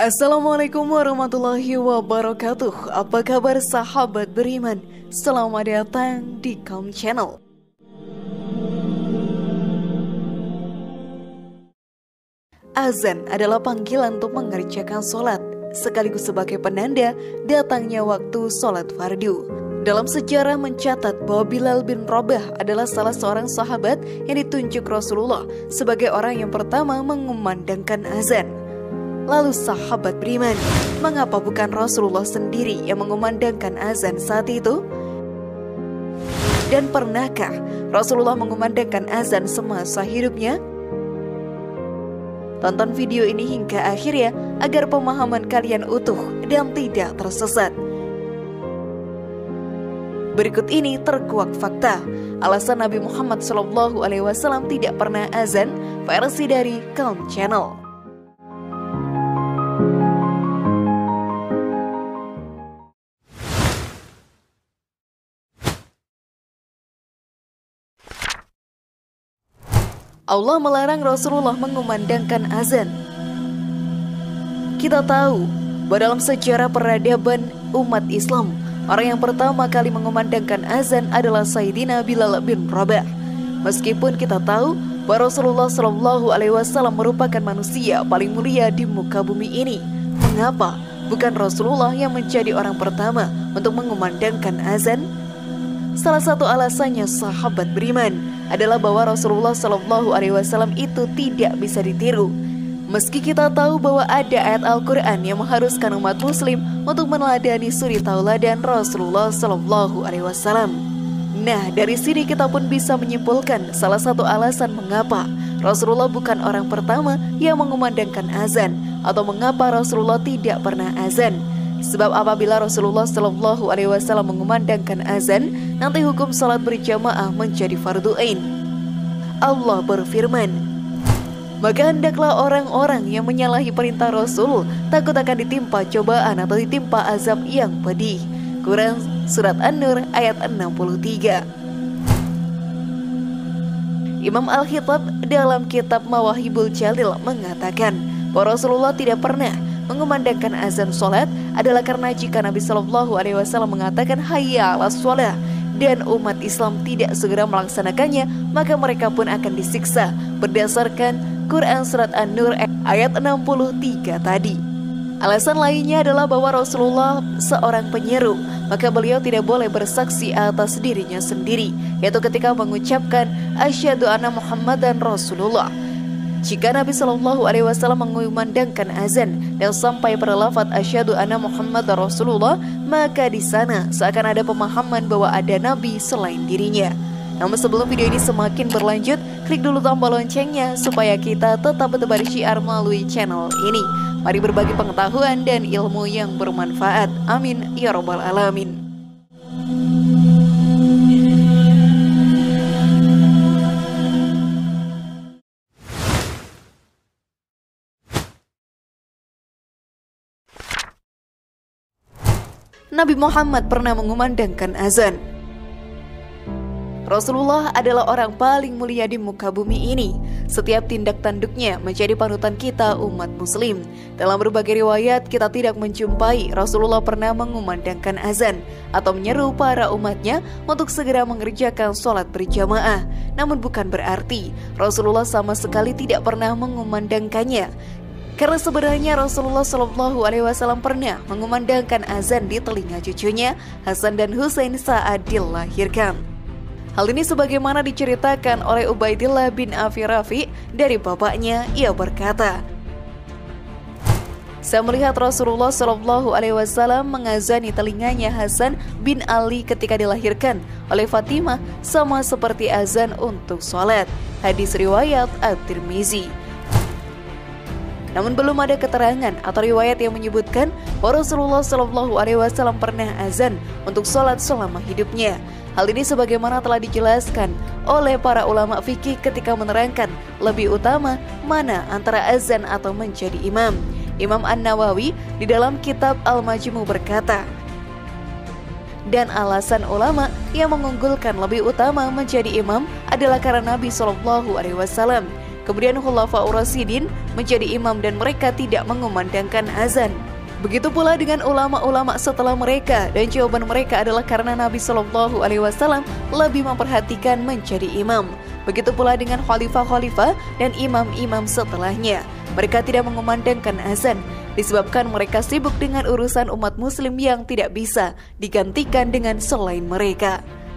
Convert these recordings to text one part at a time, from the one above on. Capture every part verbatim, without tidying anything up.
Assalamualaikum warahmatullahi wabarakatuh. Apa kabar sahabat beriman? Selamat datang di Kaum Channel. Azan adalah panggilan untuk mengerjakan sholat, sekaligus sebagai penanda datangnya waktu sholat fardu. Dalam sejarah mencatat bahwa Bilal bin Rabah adalah salah seorang sahabat yang ditunjuk Rasulullah sebagai orang yang pertama mengumandangkan azan. Lalu sahabat beriman, mengapa bukan Rasulullah sendiri yang mengumandangkan azan saat itu? Dan pernahkah Rasulullah mengumandangkan azan semasa hidupnya? Tonton video ini hingga akhir ya, agar pemahaman kalian utuh dan tidak tersesat. Berikut ini terkuak fakta alasan Nabi Muhammad shallallahu alaihi wasallam tidak pernah azan, versi dari Kaum Channel. Allah melarang Rasulullah mengumandangkan azan. Kita tahu bahwa dalam sejarah peradaban umat Islam, orang yang pertama kali mengumandangkan azan adalah Sayyidina Bilal bin Rabah. Meskipun kita tahu bahwa Rasulullah shallallahu alaihi wasallam merupakan manusia paling mulia di muka bumi ini, mengapa bukan Rasulullah yang menjadi orang pertama untuk mengumandangkan azan? Salah satu alasannya sahabat beriman adalah bahwa Rasulullah shallallahu alaihi wasallam itu tidak bisa ditiru. Meski kita tahu bahwa ada ayat Al-Quran yang mengharuskan umat muslim untuk meneladani suri tauladan Rasulullah shallallahu alaihi wasallam. Nah, dari sini kita pun bisa menyimpulkan salah satu alasan mengapa Rasulullah bukan orang pertama yang mengumandangkan azan, atau mengapa Rasulullah tidak pernah azan. Sebab apabila Rasulullah shallallahu alaihi wasallam mengumandangkan azan, nanti hukum salat berjamaah menjadi fardu ain. Allah berfirman, maka hendaklah orang-orang yang menyalahi perintah Rasul takut akan ditimpa cobaan atau ditimpa azab yang pedih. Quran Surat An-Nur ayat enam puluh tiga. Imam Al-Khattab dalam kitab Mawahibul Jalil mengatakan bahwa Rasulullah tidak pernah mengumandangkan azan sholat adalah karena jika Nabi Shallallahu Alaihi Wasallam mengatakan hayya ala sholat dan umat Islam tidak segera melaksanakannya, maka mereka pun akan disiksa berdasarkan Quran Surat An-Nur ayat enam puluh tiga tadi. Alasan lainnya adalah bahwa Rasulullah seorang penyeru, maka beliau tidak boleh bersaksi atas dirinya sendiri, yaitu ketika mengucapkan asyhadu anna Muhammadan Rasulullah. Jika Nabi Shallallahu Alaihi Wasallam mengumandangkan azan dan sampai pada lafaz asyhadu anna Muhammadar Rasulullah, maka di sana seakan ada pemahaman bahwa ada Nabi selain dirinya. Namun sebelum video ini semakin berlanjut, klik dulu tombol loncengnya supaya kita tetap bertebar syiar melalui channel ini. Mari berbagi pengetahuan dan ilmu yang bermanfaat. Amin ya robbal alamin. Nabi Muhammad pernah mengumandangkan azan. Rasulullah adalah orang paling mulia di muka bumi ini. Setiap tindak tanduknya menjadi panutan kita umat muslim. Dalam berbagai riwayat kita tidak menjumpai Rasulullah pernah mengumandangkan azan atau menyeru para umatnya untuk segera mengerjakan sholat berjamaah. Namun bukan berarti Rasulullah sama sekali tidak pernah mengumandangkannya. Karena sebenarnya Rasulullah shallallahu alaihi wasallam pernah mengumandangkan azan di telinga cucunya Hasan dan Husain saat dilahirkan. Hal ini sebagaimana diceritakan oleh Ubaidillah bin Abi Rafi dari bapaknya. Ia berkata, saya melihat Rasulullah shallallahu alaihi wasallam mengazani telinganya Hasan bin Ali ketika dilahirkan oleh Fatimah, sama seperti azan untuk sholat. Hadis riwayat At-Tirmizi. Namun belum ada keterangan atau riwayat yang menyebutkan bahwa Rasulullah shallallahu alaihi wasallam pernah azan untuk sholat selama hidupnya. Hal ini sebagaimana telah dijelaskan oleh para ulama fikih ketika menerangkan lebih utama mana antara azan atau menjadi imam. Imam An-Nawawi di dalam kitab Al-Majmu berkata, dan alasan ulama yang mengunggulkan lebih utama menjadi imam adalah karena Nabi shallallahu alaihi wasallam Kemudian Khulafaur Rasyidin menjadi imam dan mereka tidak mengumandangkan azan. Begitu pula dengan ulama-ulama setelah mereka, dan jawaban mereka adalah karena Nabi Shallallahu Alaihi Wasallam lebih memperhatikan menjadi imam. Begitu pula dengan khalifah-khalifah dan imam-imam setelahnya, mereka tidak mengumandangkan azan disebabkan mereka sibuk dengan urusan umat muslim yang tidak bisa digantikan dengan selain mereka.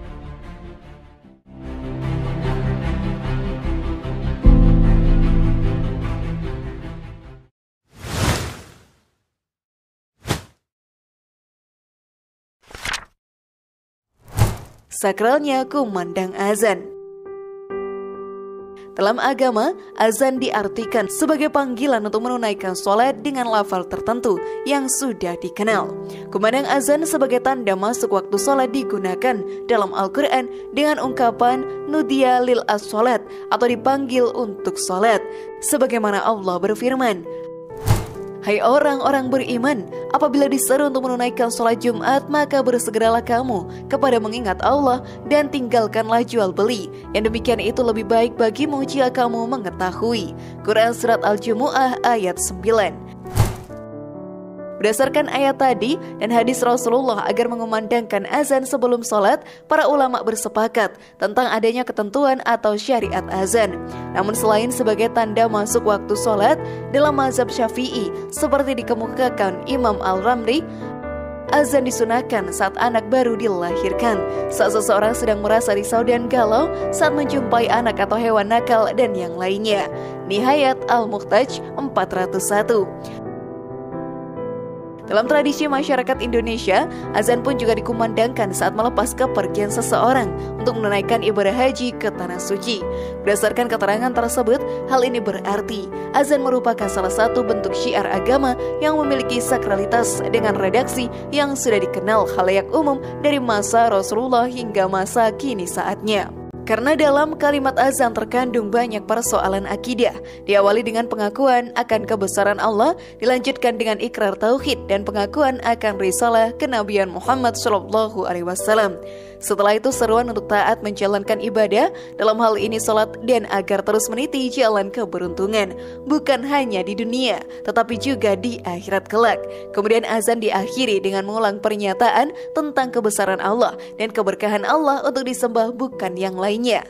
Sakralnya kumandang azan. Dalam agama, azan diartikan sebagai panggilan untuk menunaikan sholat dengan lafal tertentu yang sudah dikenal. Kumandang azan sebagai tanda masuk waktu sholat digunakan dalam Al-Quran dengan ungkapan nudiya lil as-sholat atau dipanggil untuk sholat. Sebagaimana Allah berfirman, "Hai orang-orang beriman, apabila diseru untuk menunaikan sholat Jumat, maka bersegeralah kamu kepada mengingat Allah dan tinggalkanlah jual beli. Yang demikian itu lebih baik bagimu jika kamu mengetahui." Quran Surat Al-Jumu'ah ayat sembilan. Berdasarkan ayat tadi dan hadis Rasulullah agar mengumandangkan azan sebelum sholat, para ulama bersepakat tentang adanya ketentuan atau syariat azan. Namun selain sebagai tanda masuk waktu sholat, dalam mazhab Syafi'i seperti dikemukakan Imam Al-Ramli, azan disunahkan saat anak baru dilahirkan, saat seseorang sedang merasa risau dan galau, saat menjumpai anak atau hewan nakal, dan yang lainnya. Nihayat Al-Muhtaj empat ratus satu. Dalam tradisi masyarakat Indonesia, azan pun juga dikumandangkan saat melepas kepergian seseorang untuk menunaikan ibadah haji ke Tanah Suci. Berdasarkan keterangan tersebut, hal ini berarti azan merupakan salah satu bentuk syiar agama yang memiliki sakralitas dengan redaksi yang sudah dikenal khalayak umum dari masa Rasulullah hingga masa kini saatnya. Karena dalam kalimat azan terkandung banyak persoalan akidah, diawali dengan pengakuan akan kebesaran Allah, dilanjutkan dengan ikrar tauhid dan pengakuan akan risalah kenabian Muhammad Shallallahu Alaihi Wasallam. Setelah itu seruan untuk taat menjalankan ibadah, dalam hal ini sholat, dan agar terus meniti jalan keberuntungan, bukan hanya di dunia, tetapi juga di akhirat kelak. Kemudian azan diakhiri dengan mengulang pernyataan tentang kebesaran Allah dan keberkahan Allah untuk disembah bukan yang lainnya.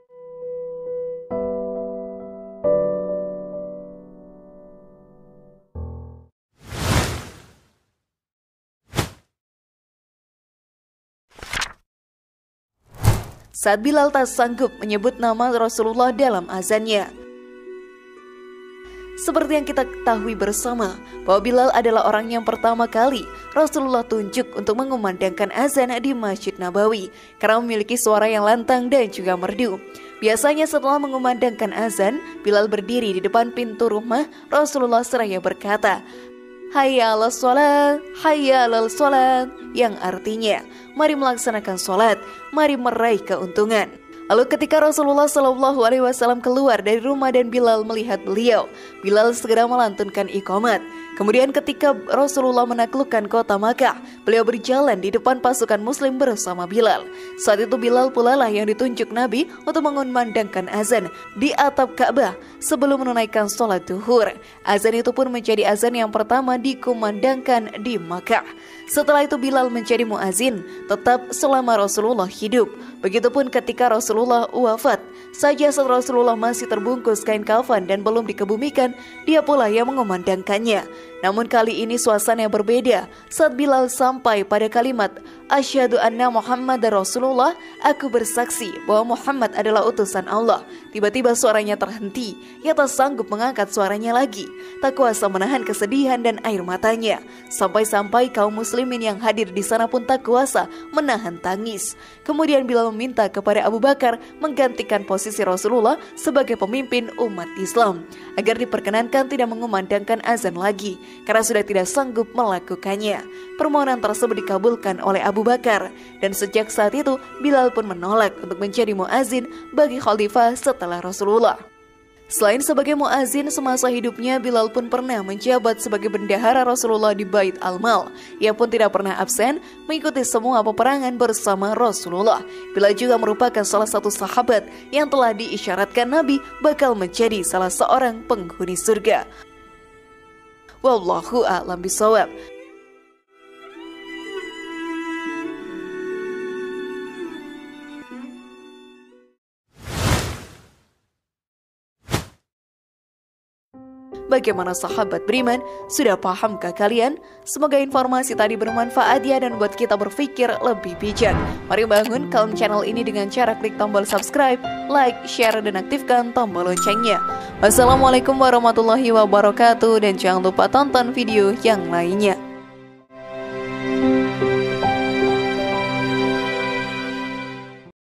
Saat Bilal tak sanggup menyebut nama Rasulullah dalam azannya. Seperti yang kita ketahui bersama, bahwa Bilal adalah orang yang pertama kali Rasulullah tunjuk untuk mengumandangkan azan di Masjid Nabawi, karena memiliki suara yang lantang dan juga merdu. Biasanya setelah mengumandangkan azan, Bilal berdiri di depan pintu rumah Rasulullah seraya berkata, "Hayya 'alas sholat, hayya 'alal sholat," yang artinya, mari melaksanakan sholat, mari meraih keuntungan. Lalu ketika Rasulullah Shallallahu Alaihi Wasallam keluar dari rumah dan Bilal melihat beliau, Bilal segera melantunkan iqamat. Kemudian ketika Rasulullah menaklukkan kota Makkah, beliau berjalan di depan pasukan muslim bersama Bilal. Saat itu Bilal pula lah yang ditunjuk Nabi untuk mengumandangkan azan di atap Ka'bah sebelum menunaikan sholat duhur. Azan itu pun menjadi azan yang pertama dikumandangkan di Makkah. Setelah itu Bilal menjadi muazin tetap selama Rasulullah hidup. Begitupun ketika Rasulullah wafat, saja saat Rasulullah masih terbungkus kain kafan dan belum dikebumikan, dia pula yang mengumandangkannya. Namun kali ini suasana yang berbeda saat Bilal sampai pada kalimat "Asyhadu anna Muhammadar Rasulullah," aku bersaksi bahwa Muhammad adalah utusan Allah. Tiba-tiba suaranya terhenti, ia tak sanggup mengangkat suaranya lagi, tak kuasa menahan kesedihan dan air matanya. Sampai-sampai kaum muslimin yang hadir di sana pun tak kuasa menahan tangis. Kemudian Bilal meminta kepada Abu Bakar menggantikan posisi Rasulullah sebagai pemimpin umat Islam, agar diperkenankan tidak mengumandangkan azan lagi, karena sudah tidak sanggup melakukannya. Permohonan tersebut dikabulkan oleh Abu Bakar, dan sejak saat itu Bilal pun menolak untuk menjadi muazin bagi khalifah setelah Rasulullah. Selain sebagai muazin semasa hidupnya, Bilal pun pernah menjabat sebagai bendahara Rasulullah di Bait Al-Mal. Ia pun tidak pernah absen mengikuti semua peperangan bersama Rasulullah. Bilal juga merupakan salah satu sahabat yang telah diisyaratkan Nabi bakal menjadi salah seorang penghuni surga. Wallahu a'lam bishawab. Bagaimana sahabat beriman? Sudah pahamkah kalian? Semoga informasi tadi bermanfaat ya dan buat kita berpikir lebih bijak. Mari bangun kaum channel ini dengan cara klik tombol subscribe, like, share, dan aktifkan tombol loncengnya. Wassalamualaikum warahmatullahi wabarakatuh dan jangan lupa tonton video yang lainnya.